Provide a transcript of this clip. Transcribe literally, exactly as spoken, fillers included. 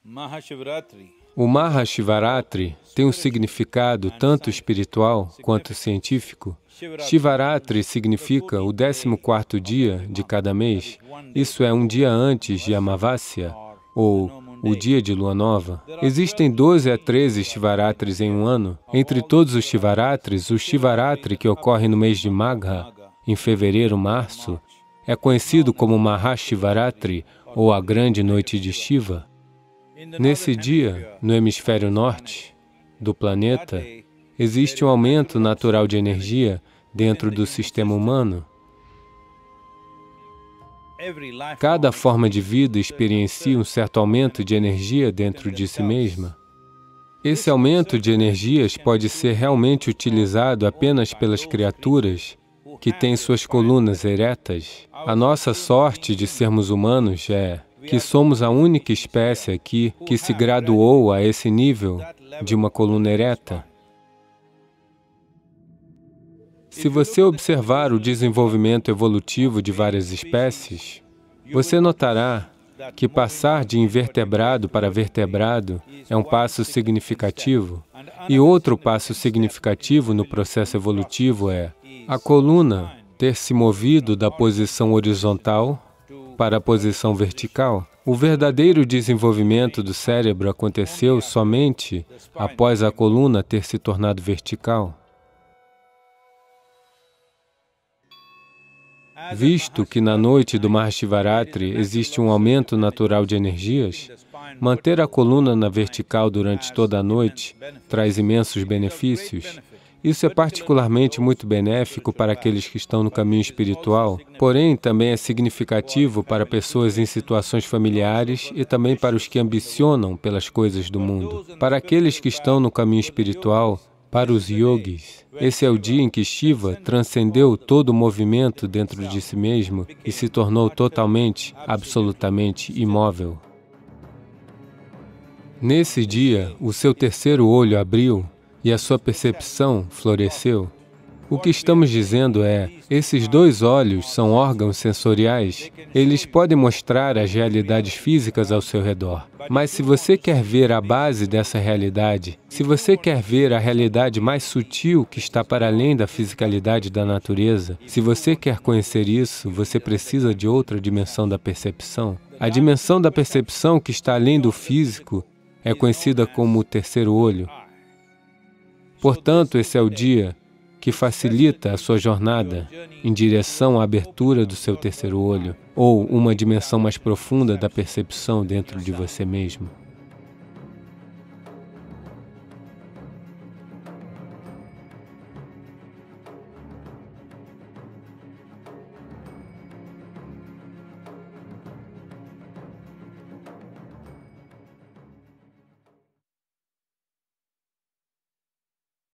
O Mahashivaratri tem um significado tanto espiritual quanto científico. Shivaratri significa o décimo quarto dia de cada mês. Isso é um dia antes de Amavasya, ou o dia de lua nova. Existem doze a treze Shivaratris em um ano. Entre todos os Shivaratris, o Shivaratri que ocorre no mês de Magha, em fevereiro, março, é conhecido como Mahashivaratri, ou a Grande Noite de Shiva. Nesse dia, no hemisfério norte do planeta, existe um aumento natural de energia dentro do sistema humano. Cada forma de vida experiencia um certo aumento de energia dentro de si mesma. Esse aumento de energias pode ser realmente utilizado apenas pelas criaturas que têm suas colunas eretas. A nossa sorte de sermos humanos é que somos a única espécie aqui que se graduou a esse nível de uma coluna ereta. Se você observar o desenvolvimento evolutivo de várias espécies, você notará que passar de invertebrado para vertebrado é um passo significativo. E outro passo significativo no processo evolutivo é a coluna ter se movido da posição horizontal para a posição vertical. O verdadeiro desenvolvimento do cérebro aconteceu somente após a coluna ter se tornado vertical. Visto que na noite do Mahashivaratri existe um aumento natural de energias, manter a coluna na vertical durante toda a noite traz imensos benefícios. Isso é particularmente muito benéfico para aqueles que estão no caminho espiritual, porém também é significativo para pessoas em situações familiares e também para os que ambicionam pelas coisas do mundo. Para aqueles que estão no caminho espiritual, para os yogis, esse é o dia em que Shiva transcendeu todo o movimento dentro de si mesmo e se tornou totalmente, absolutamente imóvel. Nesse dia, o seu terceiro olho abriu e a sua percepção floresceu. O que estamos dizendo é, esses dois olhos são órgãos sensoriais, eles podem mostrar as realidades físicas ao seu redor. Mas se você quer ver a base dessa realidade, se você quer ver a realidade mais sutil que está para além da fisicalidade da natureza, se você quer conhecer isso, você precisa de outra dimensão da percepção. A dimensão da percepção que está além do físico é conhecida como o terceiro olho. Portanto, esse é o dia que facilita a sua jornada em direção à abertura do seu terceiro olho, ou uma dimensão mais profunda da percepção dentro de você mesmo.